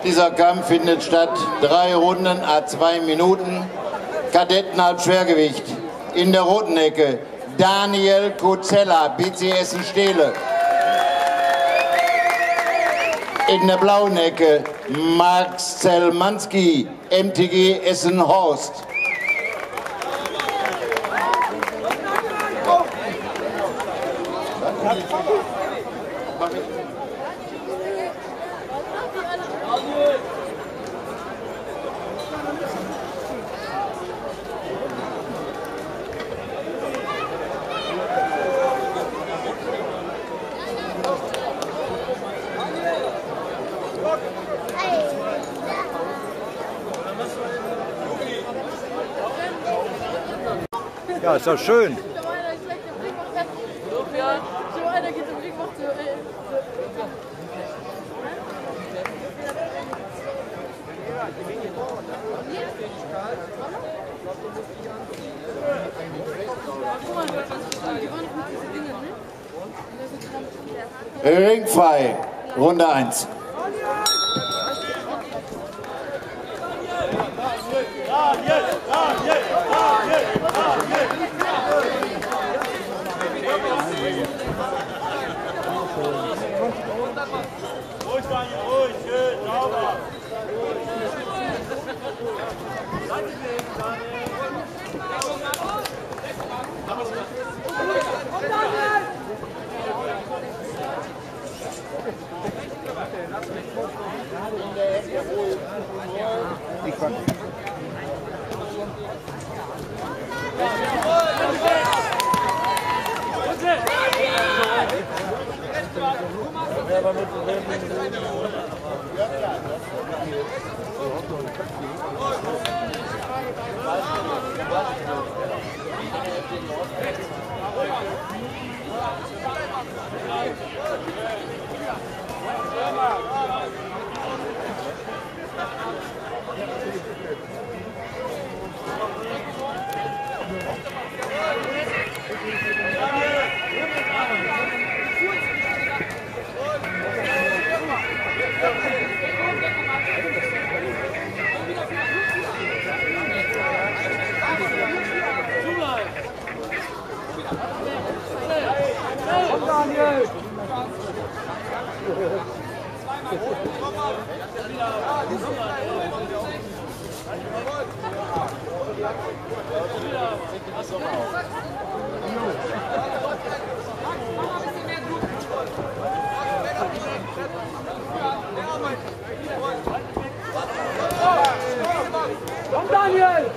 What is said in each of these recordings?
Dieser Kampf findet statt. 3 Runden à 2 Minuten. Kadettenhalbschwergewicht. In der roten Ecke Daniel Kozella, BC Essen-Stehle. In der blauen Ecke Max Zelmanski, MTG Essen-Horst. Ja, ist doch schön. Ringfrei, Runde 1. Ruhig, Daniel, ruhig, schön, sauber. Komm, Daniel!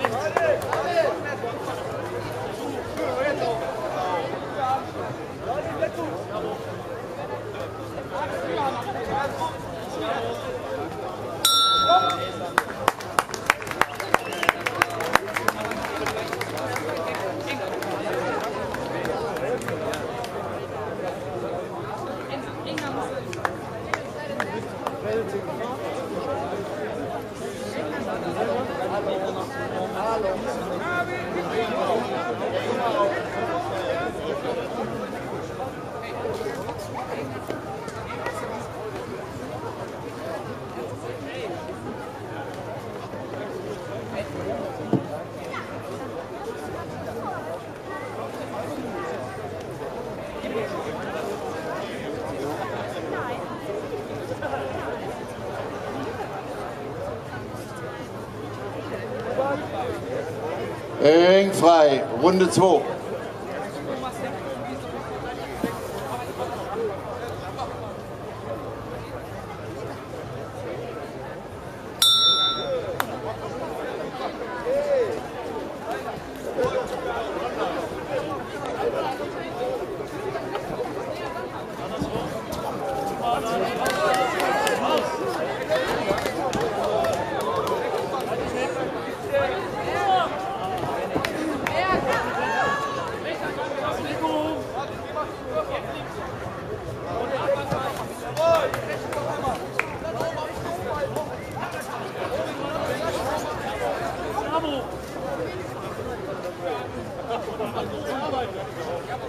Ringfrei, Runde 2.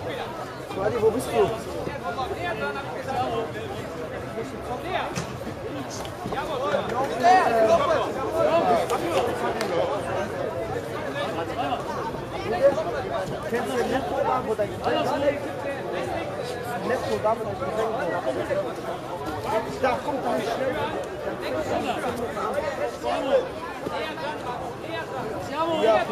Wadi, wo bist du? Kennst du den Netto da, wo dein Getränk ist? Netto da, wo dein Getränk ist. Da kommt er nicht schnell. Ja, ja.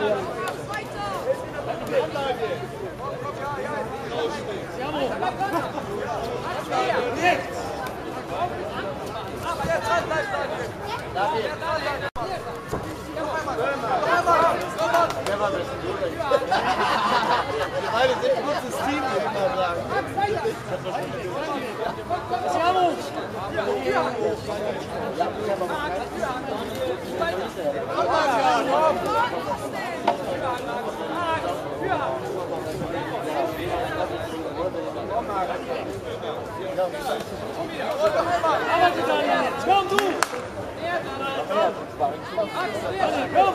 Wir beide sind ein gutes Team, würde ich mal sagen. Komm du! Komm!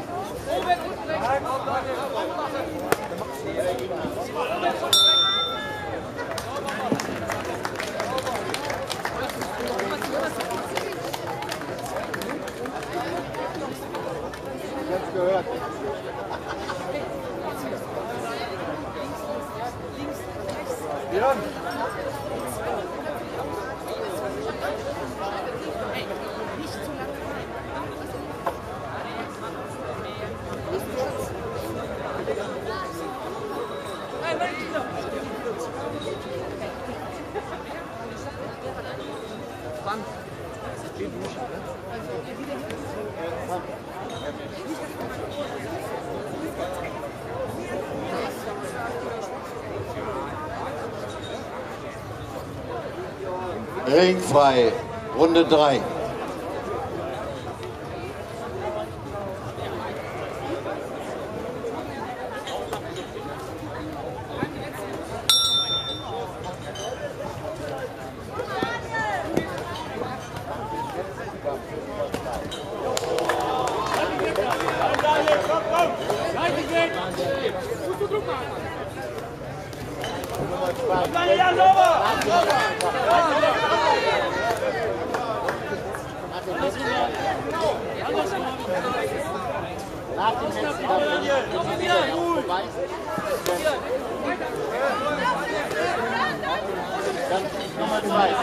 Jetzt gehört. Björn. Ringfrei, Runde 3. Nummer 2.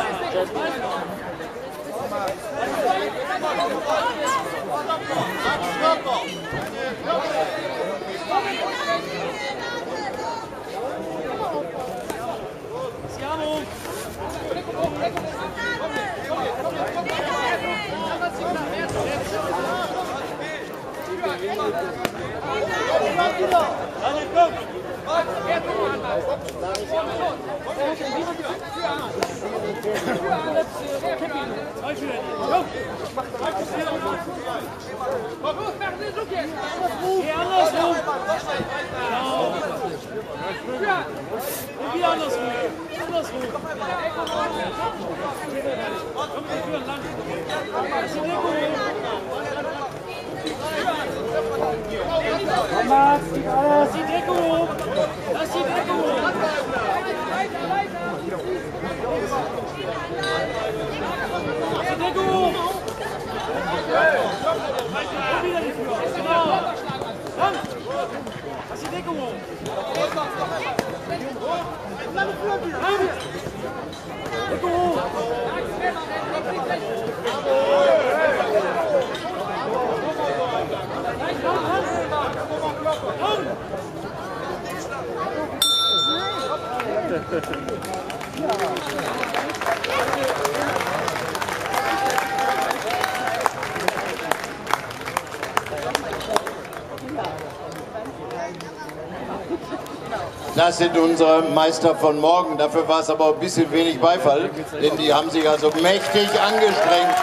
Das sind unsere Meister von morgen. Dafür war es aber ein bisschen wenig Beifall, denn die haben sich also mächtig angestrengt.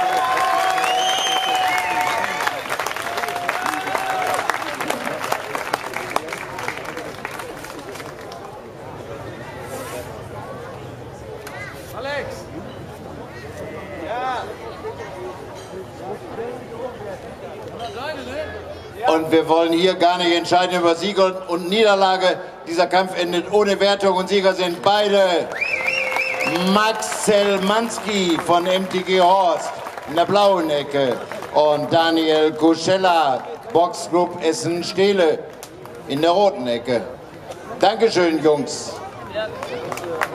Und wir wollen hier gar nicht entscheiden über Sieg und Niederlage. Dieser Kampf endet ohne Wertung und Sieger sind beide Max Zelmanski von MTG Horst in der blauen Ecke und Daniel Kuschella, Boxclub Essen-Stehle in der roten Ecke. Dankeschön, Jungs. Ja.